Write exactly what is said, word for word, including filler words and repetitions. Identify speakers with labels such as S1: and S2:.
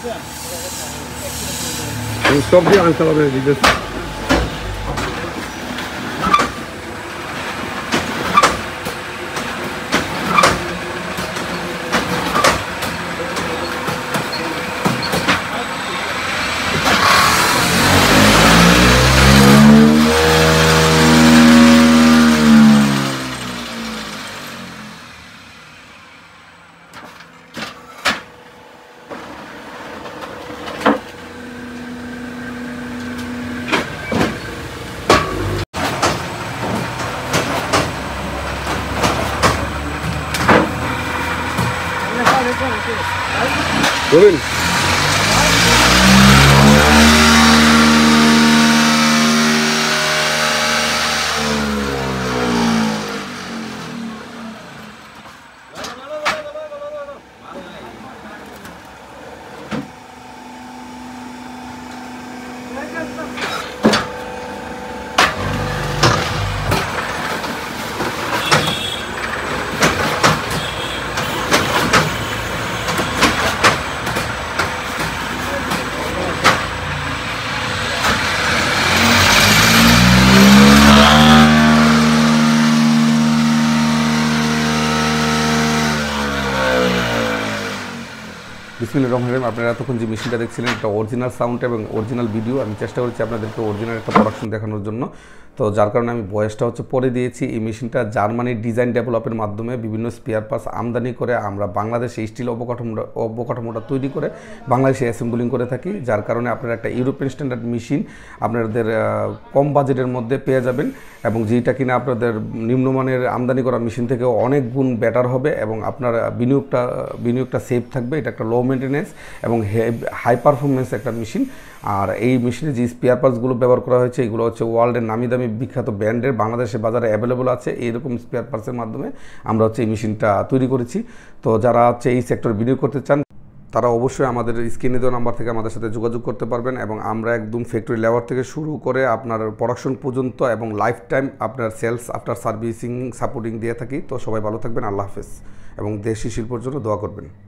S1: Stop দিয়ে আনতে হবে দিতেছে। বলুন বিসমিল্লাহির রহমানির রহিম। আপনারা এতক্ষণ যে মেশিনটা দেখছিলেন এটা অরিজিনাল সাউন্ড এবং অরিজিনাল ভিডিও। আমি চেষ্টা করেছি আপনাদেরকে অরিজিনাল একটা প্রোডাকশন দেখানোর জন্য, তো যার কারণে আমি ভয়েসটা হচ্ছে পরে দিয়েছি। এই মেশিনটা জার্মানির ডিজাইন ডেভেলপের মাধ্যমে বিভিন্ন স্পেয়ার পার্টস আমদানি করে আমরা বাংলাদেশে স্টিল অবকাঠামোটা অবকাঠামোটা তৈরি করে বাংলাদেশে অ্যাসেম্বলিং করে থাকি, যার কারণে আপনারা একটা ইউরোপিয়ান স্ট্যান্ডার্ড মেশিন আপনাদের কম বাজেটের মধ্যে পেয়ে যাবেন, এবং যেটা কিনা আপনাদের নিম্নমানের আমদানি করা মেশিন থেকেও অনেক গুণ বেটার হবে এবং আপনার বিনিয়োগটা বিনিয়োগটা সেফ থাকবে। এটা একটা লো মেনটেন্যান্স এবং হাই পারফরমেন্স একটা মেশিন। আর এই মেশিনে যে স্পেয়ার পার্টসগুলো ব্যবহার করা হয়েছে এগুলো হচ্ছে ওয়ার্ল্ডের নামি দামি বিখ্যাত ব্র্যান্ডের, বাংলাদেশে বাজারে অ্যাভেলেবল আছে। এইরকম স্পেয়ার পার্টসের মাধ্যমে আমরা হচ্ছে এই মেশিনটা তৈরি করেছি। তো যারা হচ্ছে এই সেক্টরে বিনিয়োগ করতে চান তারা অবশ্যই আমাদের স্ক্রিনে দেওয়া নাম্বার থেকে আমাদের সাথে যোগাযোগ করতে পারবেন, এবং আমরা একদম ফ্যাক্টরি লেবার থেকে শুরু করে আপনার প্রোডাকশন পর্যন্ত এবং লাইফ টাইম আপনার সেলস আফটার সার্ভিসিং সাপোর্টিং দিয়ে থাকি। তো সবাই ভালো থাকবেন, আল্লাহ হাফেজ, এবং দেশি শিল্পের জন্য দোয়া করবেন।